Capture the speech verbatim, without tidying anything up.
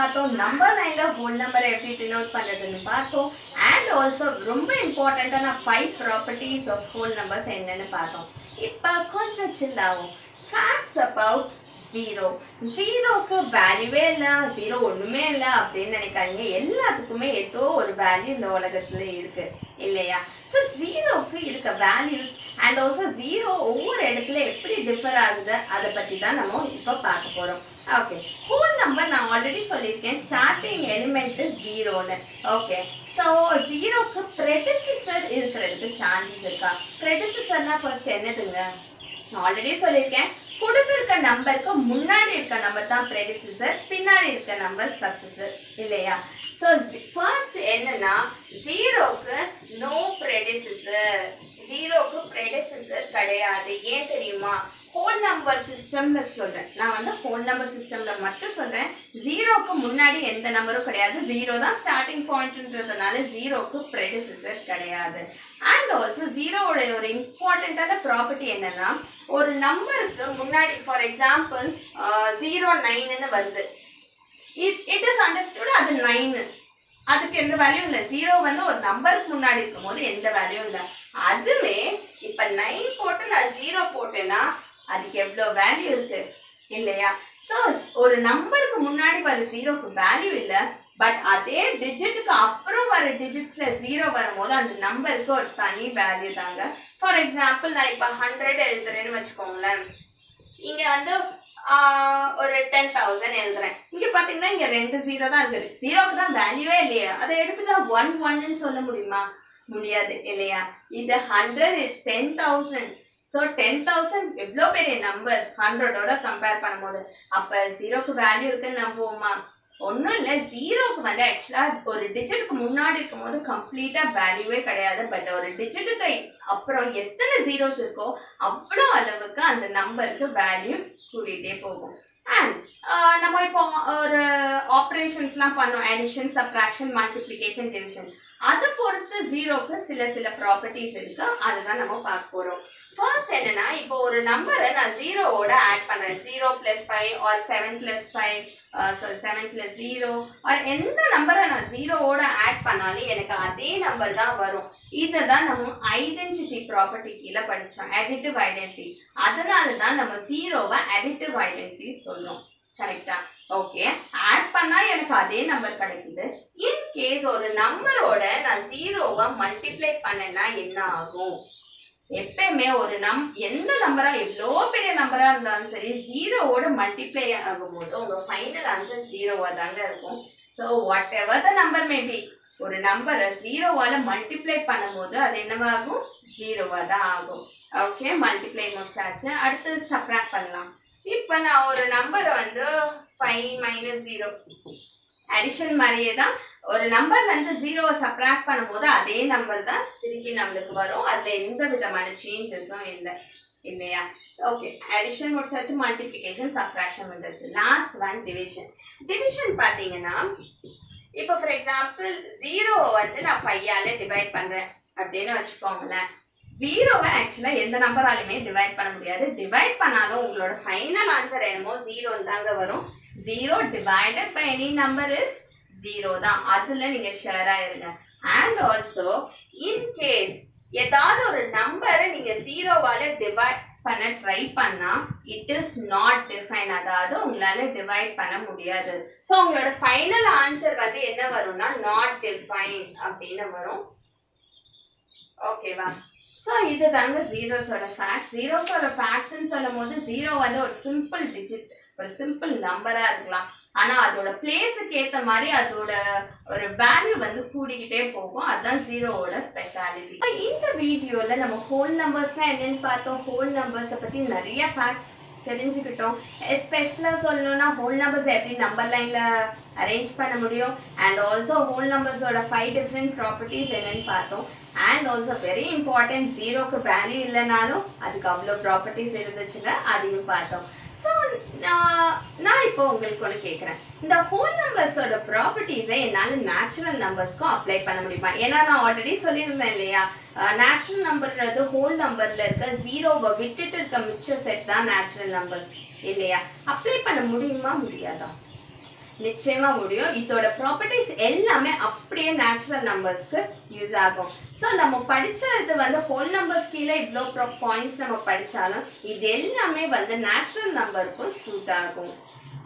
பார்த்தோம். நம்பர் நைன்ல ஹோல் நம்பரை எப்படி டினோட் பண்ணுறதுன்னு பார்த்தோம். அண்ட் ஆல்சோ ரொம்ப இம்பார்ட்டண்ட்டான five properties of whole numbers என்னன்னு பார்த்தோம். இப்போ கொஞ்சம் சில் ஆகும். Facts about zero. ஜீரோக்கு வேல்யூவே இல்லை, ஜீரோ ஒன்றுமே இல்லை அப்படின்னு நினைக்காதீங்க. எல்லாத்துக்குமே ஏதோ ஒரு வேல்யூ இந்த உலகத்தில் இருக்கு இல்லையா? ஸோ ஜீரோக்கு இருக்க வேல்யூஸ் அண்ட் ஆல்சோ ஜீரோ ஒவ்வொரு இடத்துல எப்படி டிஃபர் ஆகுது அதை பற்றி தான் நம்ம இப்போ பார்க்க போகிறோம். ஓகே, ஹோல் நம்பர் நான் ஆல்ரெடி சொல்லியிருக்கேன், ஸ்டார்டிங் எலிமெண்ட் ஜீரோன்னு. ஓகே, ஸோ ஜீரோக்கு ப்ரெடிசிசர் இருக்கிறதுக்கு சான்சஸ் இருக்கா? ப்ரெடிசிசர்னா ஃபர்ஸ்ட் என்னதுங்க? நான் ஆல்ரெடி சொல்லியிருக்கேன், கொடுத்துருக்க நம்பருக்கு முன்னாடி இருக்க நம்பர் தான் ப்ரெடிசிசர், பின்னாடி இருக்க நம்பர் சக்சஸர் இல்லையா? ஸோ ஃபர்ஸ்ட் என்னன்னா ஜீரோக்கு நோ ப்ரெடிசிசர். ஜீரோக்கு ப்ரெடிசிசர் கிடையாது. ஏன் தெரியுமா? ஹோல் நம்பர் சிஸ்டம்ல சொல்றேன். நான் வந்து ஹோல் நம்பர் சிஸ்டம்ல மட்டும் சொல்றேன். ஜீரோக்கு முன்னாடி எந்த நம்பரும் கிடையாது. ஜீரோ தான் ஸ்டார்டிங் பாயிண்ட்ன்றதுனால ஜீரோக்கு ப்ரெடிசிசர் கிடையாது. அண்ட் ஆல்சோ ஜீரோவோட ஒரு இம்பார்ட்டண்ட்டான ப்ராப்பர்ட்டி என்னன்னா, ஒரு நம்பருக்கு முன்னாடி ஃபார் எக்ஸாம்பிள் ஜீரோ நைன்னு வருது. இட் இட் இஸ் அண்டர்ஸ்டுட் அது நைனு, அதுக்கு எந்த வேல்யூ இல்லை. ஜீரோ வந்து ஒரு நம்பருக்கு முன்னாடி இருக்கும் போது எந்த வேல்யூ இல்லை. அதுவே இப்ப நைன் போட்டு நான் ஜீரோ போட்டேன்னா அதுக்கு எவ்வளோ வேல்யூ இருக்கு இல்லையா? ஸோ ஒரு நம்பருக்கு முன்னாடி வர ஜீரோக்கு வேல்யூ இல்லை, பட் அதே டிஜிட்டுக்கு அப்புறம் வர டிஜிட்ஸ்ல ஜீரோ வரும்போது அந்த நம்பருக்கு ஒரு தனி வேல்யூ தாங்க. ஃபார் எக்ஸாம்பிள் நான் இப்போ ஹண்ட்ரட் எழுதுறேன்னு வச்சுக்கோங்களேன். இங்க வந்து ஒரு டென் தௌசண்ட் எழுதுறேன். இங்க பாத்தீங்கன்னா இங்க ரெண்டு ஜீரோ தான் இருக்குது. ஜீரோக்கு தான் வேல்யூவே இல்லையா? அதை எடுத்துட்டா ஒன் ஒன்னு சொல்ல முடியுமா? முடியாது இல்லையா? இது hundred is ten thousand. So ten thousand எவ்வளோ பெரிய நம்பர் ஹண்ட்ரடோட கம்பேர் பண்ணும்போது. அப்ப ஜீரோக்கு வேல்யூ இருக்குன்னு நம்புவோமா? ஒன்றும் இல்லை. ஜீரோக்கு வந்து ஆக்சுவலாக ஒரு டிஜிட்டுக்கு முன்னாடி இருக்கும் போது கம்ப்ளீட்டாக வேல்யூவே கிடையாது. பட் ஒரு டிஜிட்டுக்கு அப்புறம் எத்தனை ஜீரோஸ் இருக்கோ அவ்வளோ அளவுக்கு அந்த நம்பருக்கு வேல்யூ கூட்டிகிட்டே போகும். அண்ட் நம்ம இப்போ ஒரு ஆப்ரேஷன்ஸ்லாம் பண்ணோம், அடிஷன், சப்ராக்ஷன், மல்டிப்ளிகேஷன், டிவிஷன். அதை பொறுத்து ஜீரோக்கு சில சில ப்ராப்பர்ட்டிஸ் இருக்கு. அதுதான் நம்ம பார்க்க போகிறோம். ஃபர்ஸ்ட் என்னன்னா, இப்போ ஒரு நம்பரை நான் ஜீரோவோட ஆட் பண்றேன். Zero plus five or seven plus five seven plus zero or எந்த நம்பரை நான் ஜீரோவோட ஆட் பண்ணாலும் எனக்கு அதே நம்பர் தான் வரும். இதை தான் நம்ம ஐடென்டிட்டி ப்ராப்பர்ட்டி கீழே படித்தோம், அடிட்டிவ் ஐடென்டிட்டி. அதனால தான் நம்ம ஜீரோவை அடிட்டிவ் ஐடென்டிட்டி சொல்றோம். கரெக்டா? ஓகே, ஆட் பண்ணா எனக்கு அதே நம்பர் கிடைக்குது. இன் கேஸ் ஒரு நம்பரோட நான் ஜீரோவை மல்டிப்ளை பண்ணனா என்ன ஆகும்? எப்பயுமே ஒரு நம் எந்த நம்பரா எவ்வளோ பெரிய நம்பரா இருந்தாலும் சரி, ஜீரோவோட மல்டிப்ளை ஆகும்போது உங்க ஃபைனல் ஆன்சர் ஜீரோவா தாங்க இருக்கும். So whatever the number maybe, ஒரு நம்பரை ஜீரோவால மல்டிப்ளை பண்ணும்போது அது என்னவாகும்? ஜீரோவா தான் ஆகும். ஓகே, மல்டிப்ளை முடிச்சாச்சு. அடுத்து சப்ராக்ட் பண்ணலாம். இப்போ நான் ஒரு நம்பரை வந்து ஃபைவ் மைனஸ் ஜீரோ அடிஷன் மாதிரியே தான் ஒரு நம்பர் வந்து ஜீரோவை சப்ராக்ட் பண்ணும்போது அதே நம்பர் தான் திருப்பி நம்மளுக்கு வரும். அதுல எந்த விதமான சேஞ்சஸும் இல்லை இல்லையா? ஓகே, அடிஷன் முடிச்சாச்சு, மல்டிப்ளிகேஷன், சப்ராக்ஷன் முடிச்சாச்சு. Last one division. டிவிஷன் பார்த்தீங்கன்னா, இப்போ ஃபார் எக்ஸாம்பிள் ஜீரோவை வந்து நான் ஃபைவால டிவைட் பண்றேன் அப்படின்னு வச்சுக்கோங்களேன். ஜீரோவை ஆக்சுவலா எந்த நம்பராலுமே டிவைட் பண்ண முடியாது. டிவைட் பண்ணாலும் உங்களோட ஃபைனல் ஆன்சர் என்னமோ ஜீரோ தாங்க வரும். Zero divided by any number is zero தான். அதுல நீங்க ஷேரா இருங்க. அண்ட் ஆல்சோ இன் கேஸ் ஏதாவது ஒரு நம்பரை நீங்க ஜீரோவால டிவைட் பண்ண ட்ரை பண்ணா இட் இஸ் நாட் டிஃபைன், அதாவது உங்களால டிவைட் பண்ண முடியாது. ஸோ உங்களோட ஃபைனல் ஆன்சர் வந்து என்ன வரும்னா நாட் டிஃபைன் அப்படின்னு வரும். ஓகேவா? ஸோ இது தாங்க ஜீரோஸோட ஃபேக்ட்ஸ். ஜீரோஸோட ஃபேக்ட்ஸ்ன்னு சொல்லும் போது ஜீரோ வந்து ஒரு சிம்பிள் டிஜிட், ஒரு சிம்பிள் நம்பரா இருக்கலாம். ஆனா அதோட பிளேஸுக்கு ஏற்ற மாதிரி அதோட ஒரு வேல்யூ வந்து கூடிக்கிட்டே போகும். அதுதான் ஜீரோவோட ஸ்பெஷாலிட்டி. இந்த வீடியோல நம்ம ஹோல் நம்பர்ஸ்னா என்னன்னு பார்த்தோம். ஹோல் நம்பர்ஸை பத்தி நிறைய ஃபேக்ட்ஸ் தெரிஞ்சுக்கிட்டோம். எஸ்பெஷலா சொல்லணும்னா ஹோல் நம்பர்ஸ் எப்படி நம்பர் லைன்ல அரேஞ்ச் பண்ண முடியும். அண்ட் ஆல்சோ ஹோல் நம்பர்ஸோட ஃபைவ் டிஃப்ரெண்ட் ப்ராப்பர்ட்டிஸ் என்னன்னு பார்த்தோம். அண்ட் ஆல்சோ வெரி இம்பார்ட்டன்ட், ஜீரோக்கு வேல்யூ இல்லைனாலும் அதுக்கு அவ்வளோ ப்ராப்பர்ட்டிஸ் இருந்துச்சுங்க, அதையும் பார்த்தோம். ஸோ நான் இப்போ உங்களுக்கு ஒன்று கேட்குறேன், இந்த ஹோல் நம்பர்ஸோட ப்ராப்பர்ட்டிஸை என்னால் நேச்சுரல் நம்பர்ஸ்க்கும் அப்ளை பண்ண முடியுமா? ஏன்னா நான் ஆல்ரெடி சொல்லியிருந்தேன் இல்லையா, நேச்சுரல் நம்பர்ன்றது ஹோல் நம்பர்ல இருக்க ஜீரோவை விட்டுட்டு இருக்க மிச்ச செட் தான் நேச்சுரல் நம்பர்ஸ் இல்லையா? அப்ளை பண்ண முடியுமா முடியாதா? நிச்சயமா முடியும். இதோட ப்ராப்பர்ட்டிஸ் எல்லாமே அப்படியே நேச்சுரல் நம்பர்ஸ்க்கு யூஸ் ஆகும். ஸோ நம்ம படிச்ச இது வந்து ஹோல் நம்பர்ஸ் கீழே இவ்வளோ பாயிண்ட்ஸ் நம்ம படிச்சாலும் இது எல்லாமே வந்து நேச்சுரல் நம்பருக்கும் சூட் ஆகும்.